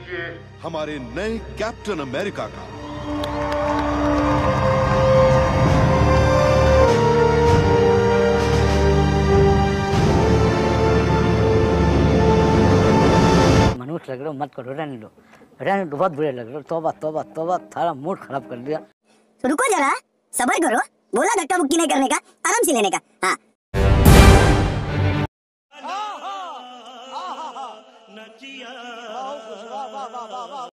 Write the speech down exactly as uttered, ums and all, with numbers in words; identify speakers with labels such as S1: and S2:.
S1: लीजिए हमारे नए कैप्टन अमेरिका का।
S2: मनुष्य लग रहे हो, मत करो, रहने दो, रहने दो, बहुत बुरे लग रहे हो। तौबा तौबा तौबा, थारा मूड खराब कर दिया।
S3: तो रुको जरा, सब्र करो, बोला धक्का मुक्की नहीं करने का, आराम से लेने का। हाँ